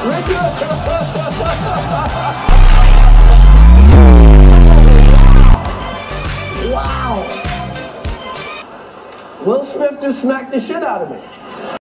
Wow. Will Smith just smacked the shit out of me.